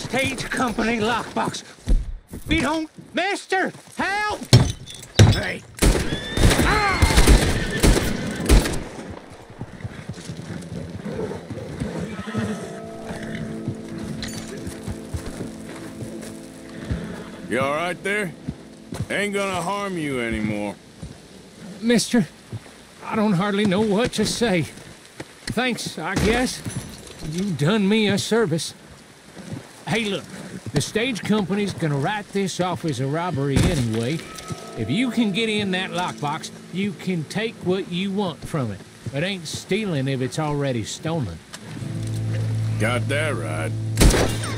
stage company lockbox. We don't... Mister, help! Hey. Ah! You all right there? Ain't gonna harm you anymore. Mister, I don't hardly know what to say. Thanks, I guess. You've done me a service. Hey, look, the stage company's gonna write this off as a robbery anyway. If you can get in that lockbox, you can take what you want from it. It ain't stealing if it's already stolen. Got that right.